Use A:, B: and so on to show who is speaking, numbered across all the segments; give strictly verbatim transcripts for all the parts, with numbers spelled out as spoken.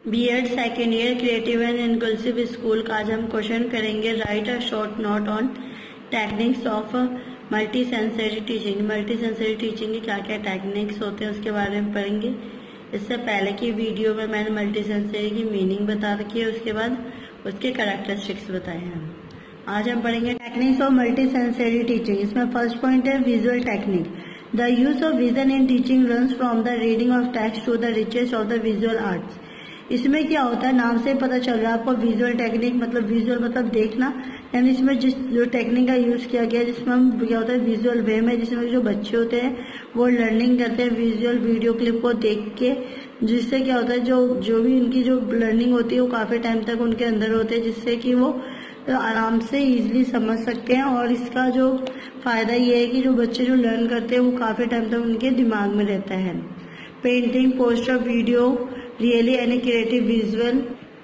A: BEd second year creative and inclusive school का आज हम क्वेश्चन करेंगे। Write a short note on techniques of multi sensory teaching. Multi sensory teaching के क्या क्या टेक्निक्स होते हैं उसके बारे में पढ़ेंगे। इससे पहले की वीडियो में मैंने मल्टी सेंसरी की मीनिंग बता रखी है, उसके बाद उसके कैरेक्टरिस्टिक्स बताए हैं। आज हम पढ़ेंगे techniques of multi sensory teaching. इसमें फर्स्ट पॉइंट है visual technique. The use of vision in teaching runs from the reading of text to the richest of the visual arts. इसमें क्या होता है, नाम से पता चल रहा है आपको। विजुअल टेक्निक मतलब विजुअल मतलब देखना, यानी इसमें जिस जो टेक्निक का यूज किया गया जिसमें हम क्या होता है विजुअल वे में, जिसमें जो बच्चे होते हैं वो लर्निंग करते हैं विजुअल वीडियो क्लिप को देख के, जिससे क्या होता है जो जो भी उनकी जो लर्निंग होती है वो काफी टाइम तक उनके अंदर होते हैं, जिससे कि वो आराम से इजीली समझ सकते हैं। और इसका जो फायदा ये है कि जो बच्चे जो लर्न करते हैं वो काफी टाइम तक उनके दिमाग में रहता है। Painting, poster, video, really any creative visual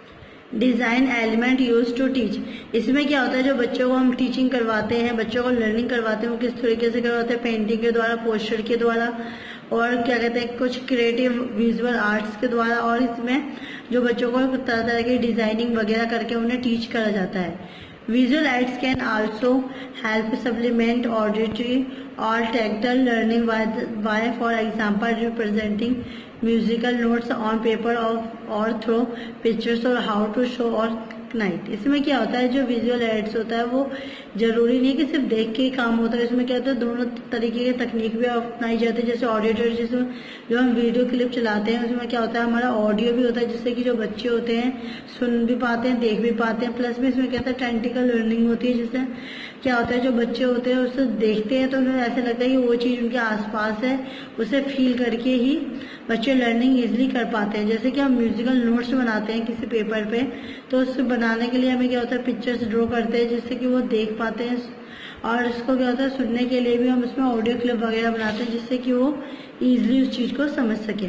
A: design element use to teach. इसमें क्या होता है जो बच्चों को हम टीचिंग करवाते हैं, बच्चों को लर्निंग करवाते हैं, वो किस तरीके से करवाते हैं, पेंटिंग के द्वारा, पोस्टर के द्वारा और क्या कहते हैं कुछ क्रिएटिव विजुअल आर्ट्स के द्वारा। और इसमें जो बच्चों को तरह तरह की डिजाइनिंग वगैरह करके उन्हें टीच करा जाता है। Visual aids can also help supplement auditory or tactile learning by, by for example, representing musical notes on paper or, or through pictures or how to show or night. इसमें क्या होता है जो विजुअल एड्स होता है वो जरूरी नहीं कि सिर्फ देख के ही काम होता है। इसमें क्या होता है दोनों तरीके की तकनीक भी अपनाई जाती है। जैसे ऑडियो, जिसमें जो हम वीडियो क्लिप चलाते हैं उसमें क्या होता है हमारा ऑडियो भी होता है, जिससे कि जो बच्चे होते हैं सुन भी पाते हैं, देख भी पाते हैं। प्लस भी इसमें क्या होता है टेक्निकल लर्निंग होती है, जिससे क्या होता है जो बच्चे होते हैं उसे देखते हैं तो उन्हें ऐसा लगता है कि वो चीज उनके आसपास है, उसे फील करके ही बच्चे लर्निंग इजिली कर पाते हैं। जैसे कि हम म्यूजिकल नोट्स बनाते हैं किसी पेपर पे, तो उससे बनाने के लिए हमें क्या होता है पिक्चर्स ड्रॉ करते हैं जिससे कि वो देख पाते हैं। और इसको क्या होता है सुनने के लिए भी हम उसमें ऑडियो क्लिप वगैरह बनाते हैं जिससे कि वो इजिली उस चीज को समझ सके।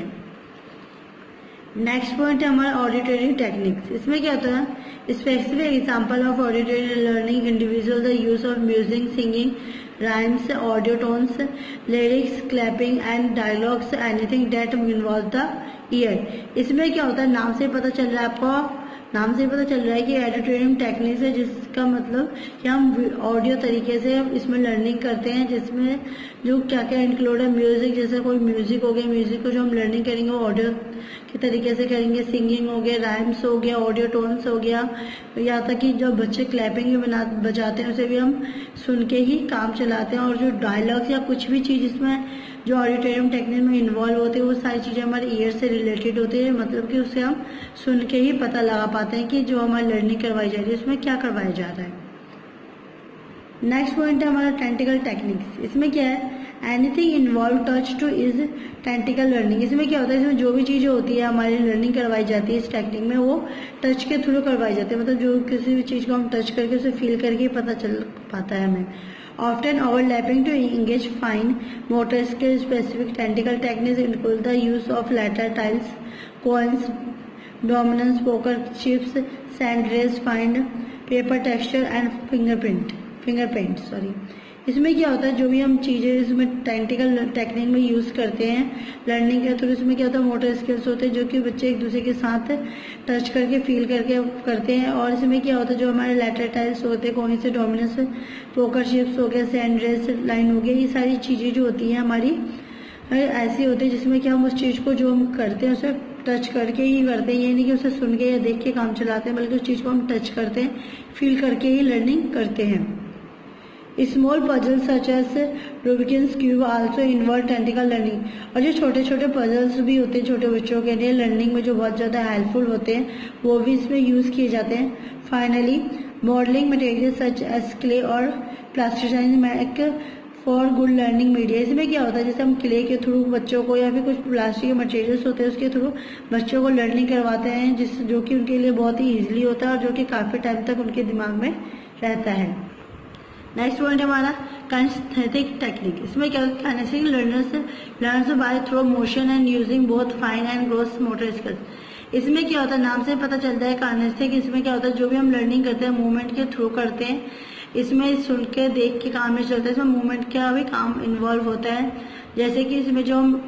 A: नेक्स्ट पॉइंट है हमारा ऑडिटरी टेक्निक्स। इसमें क्या होता है specific example of auditory learning individual the use of music, singing, rhymes, audio tones, lyrics, clapping and dialogues, anything that involve the ear. इसमें क्या होता है नाम से पता चल रहा है आपको, नाम से पता चल रहा है कि ऑडिटोरियम टेक्निक्स है, जिसका मतलब कि हम ऑडियो तरीके से इसमें लर्निंग करते हैं, जिसमें जो क्या क्या इंक्लूड है म्यूजिक, जैसे कोई म्यूजिक हो गया, म्यूजिक को जो हम लर्निंग करेंगे वो ऑडियो के तरीके से करेंगे। सिंगिंग हो गया, राइम्स हो गया, ऑडियो टोन्स हो गया, यहाँ तक कि जो बच्चे क्लैपिंग भी बना बजाते हैं उसे भी हम सुन के ही काम चलाते हैं। और जो डायलॉग्स या कुछ भी चीज इसमें जो ऑडिटोरियम टेक्निक में इन्वॉल्व होती है वो सारी चीजें हमारे ईयर से रिलेटेड होती है, मतलब कि उसे हम सुन के ही पता लगा पाते हैं कि जो हमारी लर्निंग करवाई जा रही है उसमें क्या करवाया जा रहा है। नेक्स्ट पॉइंट है हमारा टेक्निकल टेक्निक्स। इसमें क्या है anything involve touch to is technical learning. इसमें क्या होता है इसमें जो भी चीजें होती है हमारी लर्निंग करवाई जाती है इस टेक्निक में वो टच के थ्रू करवाई जाती है, मतलब जो किसी भी चीज को हम टच करके उसे फील करके पता चल पाता है हमें। Often overlapping to engage fine motor skill, specific technical techniques include the use of lateral tiles, coins, dominance, poker chips, sand rays, fine paper texture and fingerprint, finger paint. Sorry. इसमें क्या होता है जो भी हम चीजें इसमें टेक्निकल टेक्निक में यूज करते हैं लर्निंग के थ्रू, इसमें क्या होता है मोटर स्किल्स होते हैं जो कि बच्चे एक दूसरे के साथ टच करके फील करके करते हैं। और इसमें क्या होता है जो हमारे लैटरल टाइल्स होते हैं, कौन से डोमिनेंस, पोकर शिप्स हो गए, सैंड रेस लाइन हो गई, ये सारी चीजें जो होती हैं हमारी ऐसी होती है जिसमें कि हम उस चीज को जो हम करते हैं उसे टच करके ही करते हैं। ये नहीं कि उसे सुन के या देख के काम चलाते हैं, बल्कि उस चीज को हम टच करते हैं, फील करके ही लर्निंग करते हैं। Small puzzles such as Rubik's cube also involve technical learning. और जो छोटे छोटे पजल्स भी होते हैं छोटे बच्चों के लिए लर्निंग में जो बहुत ज्यादा हेल्पफुल होते हैं वो भी इसमें यूज किए जाते हैं। Finally modelling material such as clay और plasticize make for good learning media. इसमें क्या होता है जैसे हम क्ले के थ्रू बच्चों को या फिर कुछ प्लास्टिक के मटेरियल्स होते हैं उसके थ्रू बच्चों को लर्निंग करवाते हैं, जिस जो कि उनके लिए बहुत ही इजीली होता है और जो कि काफी टाइम तक उनके दिमाग में रहता है। नेक्स्ट पॉइंट हमारा काइनेस्थेटिक टेक्निक। इसमें क्या होता है kinaesthetic learners learns by through motion and using both fine and gross motor skills. इसमें क्या होता है नाम से पता चलता है काइनेस्थेटिक। इसमें क्या होता है जो भी हम लर्निंग करते हैं मूवमेंट के थ्रू करते हैं, इसमें सुन के देख के काम नहीं चलता है, इसमें मूवमेंट का भी काम इन्वॉल्व होता है। जैसे कि इसमें जो हम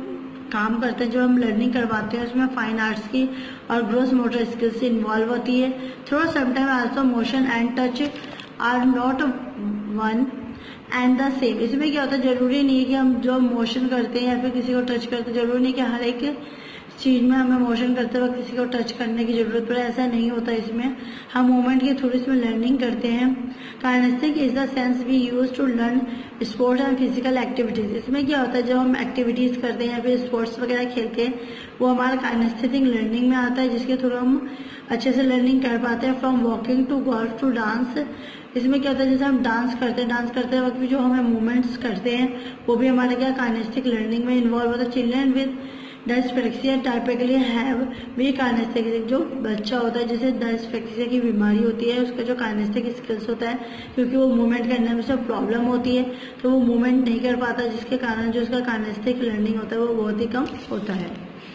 A: काम करते हैं, जो हम लर्निंग करवाते हैं उसमें फाइन आर्ट्स की और ग्रोस मोटर स्किल्स इन्वॉल्व होती है। Through sometime also motion and touch are not one and the same. इसमें क्या होता है, जरूरी नहीं है कि हम जो मोशन करते हैं या फिर किसी को टच करते हैं, जरूरी नहीं कि हर एक चीज में हमें मोशन करते वक्त किसी को टच करने की जरूरत पड़े, ऐसा नहीं होता। इसमें हम मूवमेंट के थ्रू इसमें लर्निंग करते हैं। Kinaesthetic is the sense we use to learn sports and physical activities. इसमें क्या होता है, जब हम एक्टिविटीज करते हैं या फिर स्पोर्ट्स वगैरह खेलते हैं, वो हमारा काइनेस्थेटिक लर्निंग में आता है, जिसके थ्रू हम अच्छे से लर्निंग कर पाते हैं। From walking to golf to dance. इसमें क्या होता है, जैसे हम डांस करते हैं, डांस करते वक्त भी जो हमें मूवमेंट्स करते हैं वो भी हमारे क्या काइनेस्थिक लर्निंग में इन्वॉल्व होता है। Children with dyslexia typically have we kinaesthetic. जो बच्चा होता है जिसे डिस्लेक्सिया की बीमारी होती है, उसका जो काइनेस्थेटिक स्किल्स होता है, क्योंकि वो मूवमेंट करने में उसे प्रॉब्लम होती है तो वो मूवमेंट नहीं कर पाता, जिसके कारण जो उसका काइनेस्थेटिक लर्निंग होता है वो बहुत ही कम होता है।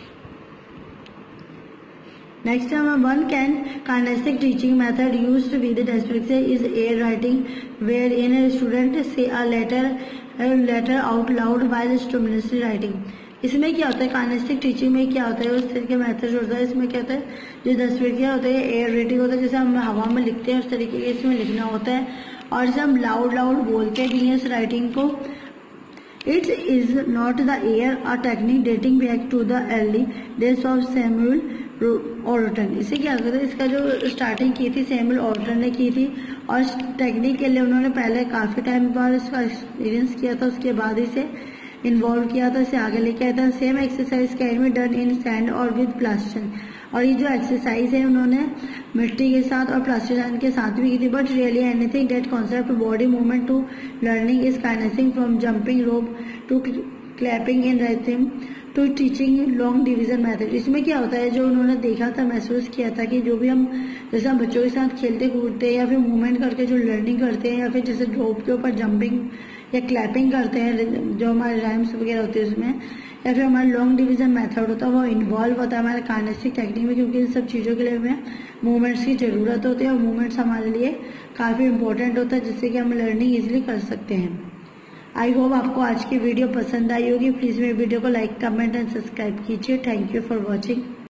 A: Next time, one can kinesthetic teaching method used with dyslexia is air writing, wherein a student say a letter a letter out loud while stimulatory writing. इसमें क्या होता है, काइनेस्थिक टीचिंग में क्या होता है, उस तरह के मेथड होता है। इसमें क्या होता है, जो dyslexia होता है एयर रेटिंग होता है, जैसे हम हवा में लिखते हैं उस तरीके के इसमें लिखना होता है, और जैसे हम लाउड लाउड बोलते भी हैं इस राइटिंग को। It is not the air, a technique dating back to the early days of Samuel Orton. इसे क्या करते हैं, इसका जो स्टार्टिंग की थी सैमुअल ऑर्टन ने की थी, और इस टेक्निक के लिए उन्होंने पहले काफी टाइम बाद इसका एक्सपीरियंस किया था, उसके बाद इसे इन्वॉल्व किया था, इसे आगे लेके आया था। Same exercise can be done in sand और विद प्लास्टिक। और ये जो एक्सरसाइज है उन्होंने मिट्टी के साथ और प्लास्टिक के साथ भी की थी। But really anything that concept body movement to learning is kinesing from jumping rope to clapping in rhythm to teaching long division method. इसमें क्या होता है, जो उन्होंने देखा था, महसूस किया था कि जो भी हम जैसे हम बच्चों के साथ खेलते कूदते हैं या फिर मूवमेंट करके जो लर्निंग करते हैं, या फिर जैसे रोप के ऊपर जंपिंग या क्लैपिंग करते हैं, जो हमारे राइम्स वगैरह होते हैं उसमें, या फिर हमारा लॉन्ग डिवीजन मेथड होता है, वो इन्वॉल्व होता है हमारे काइनेस्थिक टेक्निक में, क्योंकि इन सब चीज़ों के लिए हमें मूवमेंट्स की जरूरत होती है, और मूवमेंट्स हमारे लिए काफ़ी इंपॉर्टेंट होता है, जिससे कि हम लर्निंग ईजिली कर सकते हैं। आई होप आपको आज की वीडियो पसंद आई होगी। प्लीज़ मेरे वीडियो को लाइक, कमेंट एंड सब्सक्राइब कीजिए। Thank you for watching.